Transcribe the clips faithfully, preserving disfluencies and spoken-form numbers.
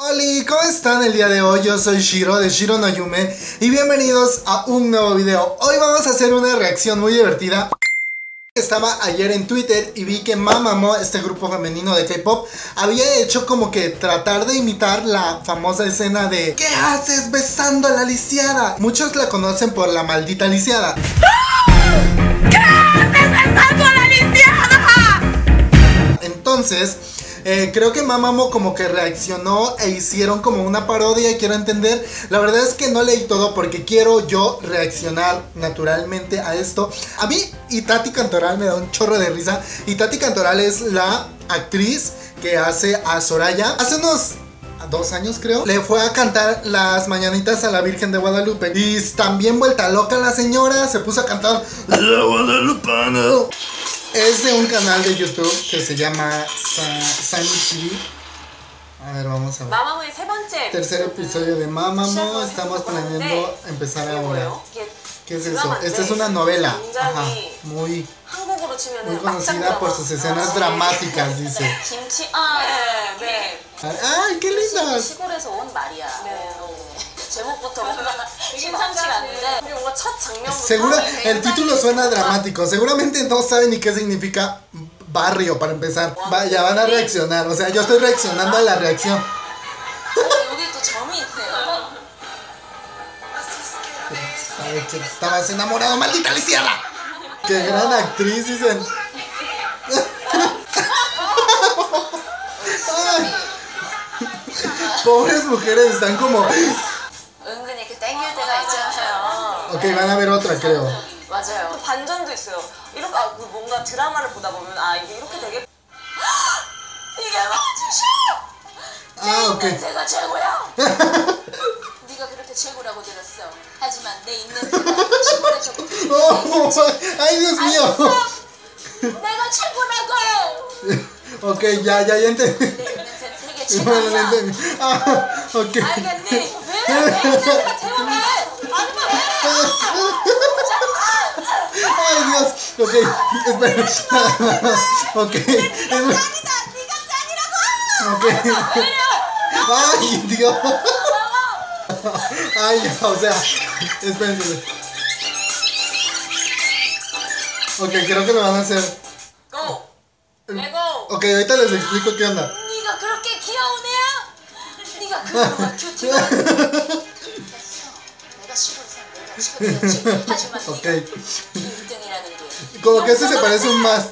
Hola, ¿cómo están el día de hoy? Yo soy Shiro de Shiro no Yume y bienvenidos a un nuevo video. Hoy vamos a hacer una reacción muy divertida. Estaba ayer en Twitter y vi que Mamamoo, este grupo femenino de K-pop, había hecho como que tratar de imitar la famosa escena de ¿qué haces besando a la lisiada? Muchos la conocen por la maldita lisiada. ¿Qué haces besando a la lisiada? Entonces, eh, creo que Mamamoo como que reaccionó e hicieron como una parodia y quiero entender. La verdad es que no leí todo porque quiero yo reaccionar naturalmente a esto. A mí Itati Cantoral me da un chorro de risa. Itati Cantoral es la actriz que hace a Soraya. Hace unos dos años creo, le fue a cantar las mañanitas a la Virgen de Guadalupe. Y también vuelta loca la señora, se puso a cantar La Guadalupana. Es de un canal de YouTube que se llama Sunny T V. A ver, vamos a ver. 마마무의 세 번째 Tercer episodio de Mamamoo. Estamos planeando empezar ahora. ¿Qué es eso? Esta es una novela. Ajá, muy, muy conocida por sus escenas dramáticas, dice. 김치 아, 네. ¡Ay, qué lindas! 시골에서 온 말이야. 제목부터 뭔가 심상치가 않은데 그리고 뭔가 첫 장면부터 Seguro, el título suena dramático. Seguramente no saben ni qué significa barrio para empezar. Va, ya van a reaccionar. O sea, yo estoy reaccionando a la reacción. 여기 또 점이 있네요. Ay, que estabas enamorado, maldita lisiada. Qué gran actriz, dicen. Ay. Pobres mujeres, están como. 은근히 이렇게 땡길 때가 있잖아요. Ok, van a ver otra, creo. 맞아요. 또 반전도 있어요. 이렇게 아, 뭔가 드라마를 보다 보면 아 이게 이렇게 되게 이게 맞으셔. Ah, ok. 제가 최고야. 네가 그렇게 최고라고 들었어. 하지만 내 있는 데가 시골에서부터 Oh, ay, Dios mío. 내가 최고라고요. Ok, ya, ya, ya entendí. 내 있는 데는 세계 Bueno, ya 최고야. entendí. Ah, ok. 알겠니? 왜? 왜 내가 대박해? 아니면 왜? Ay, Dios. Ok, espera. Ok. 짱이다. 네가 짱이라고. Ok. Ay, Dios. Ay, ya, o sea, espérense. Ok, creo que lo van a hacer. Go. 레고. Ok, ahorita les explico qué onda. 네가 그렇게 귀여운 애야? 네가 그거가 큐티가 됐어. 내가 시골에서 내가 시골이었지. 하지만 Ok. 네가 일 등이라는 게 Como que este se parece un más.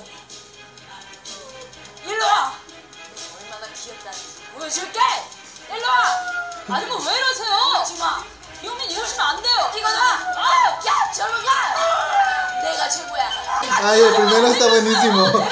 일로 와. 얼마나 귀엽다는지 보여줄게. 일로 와. 아니 뭐 왜 이러세요? 하지마. 이러면 이러시면 안 돼요. 이거 나. 아, 야, 저리 가. 내가 최고야. Ay, el primero está buenísimo.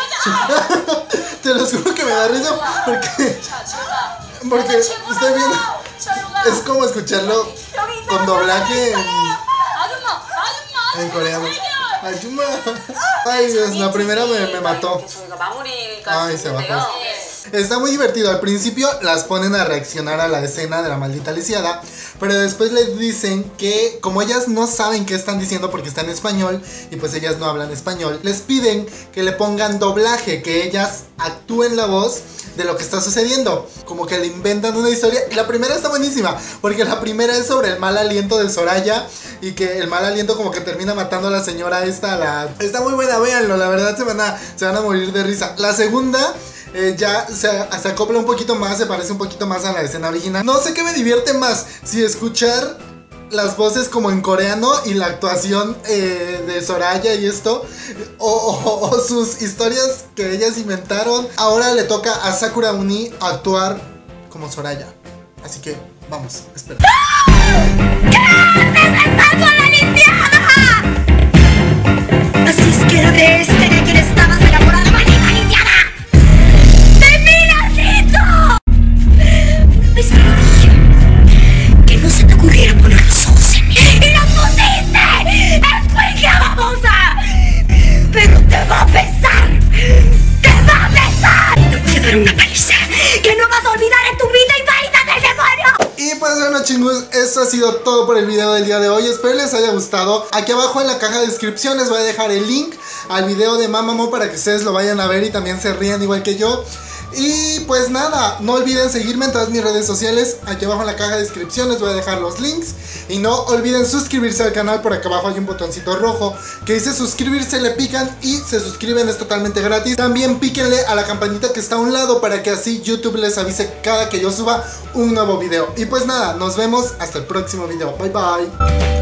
Te lo juro que me da risa porque, 자, 제가 porque estoy viendo. 저리로 가. Es como escucharlo con doblaje en, 아줌마, 아줌마. en coreano. Ayuma. Ay, Dios, la primera me, me mató. 저희가 마무리가 Ay, se bajó. 됐는데요. Está muy divertido. Al principio las ponen a reaccionar a la escena de la maldita lisiada, pero después les dicen que como ellas no saben qué están diciendo porque está en español y pues ellas no hablan español, les piden que le pongan doblaje, que ellas actúen la voz de lo que está sucediendo. Como que le inventan una historia. Y la primera está buenísima, porque la primera es sobre el mal aliento de Soraya y que el mal aliento como que termina matando a la señora esta. La... Está muy buena, véanlo, la verdad se van a, se van a morir de risa. La segunda... Eh, ya se, se acopla un poquito más, se parece un poquito más a la escena original. No sé qué me divierte más, si escuchar las voces como en coreano y la actuación eh, de Soraya y esto, o, o, o sus historias que ellas inventaron. Ahora le toca a Sakura Uni actuar como Soraya. Así que vamos, espera. ¿Qué haces besando a la lisiada? Así es que era de este de quien estabas enamorada, maldita lisiada. ¡De mi lacito! ¿Ves que lo dije? Que no se te ocurriera poner los ojos en mí. ¡Y los pusiste! ¡Es cuelga babosa! ¡Pero te va a pesar! ¡Te va a pesar! Te voy a dar una paliza que no vas a olvidar en tu vida y varita del demonio. Y pues bueno, chingus, eso ha sido todo por el video del día de hoy. Espero les haya gustado. Aquí abajo en la caja de descripción les voy a dejar el link al video de Mamamoo para que ustedes lo vayan a ver y también se rían igual que yo. Y pues nada, no olviden seguirme en todas mis redes sociales. Aquí abajo en la caja de descripción les voy a dejar los links. Y no olviden suscribirse al canal. Por acá abajo hay un botoncito rojo que dice suscribirse, le pican y se suscriben, es totalmente gratis. También píquenle a la campanita que está a un lado para que así YouTube les avise cada que yo suba un nuevo video. Y pues nada, nos vemos hasta el próximo video. Bye bye.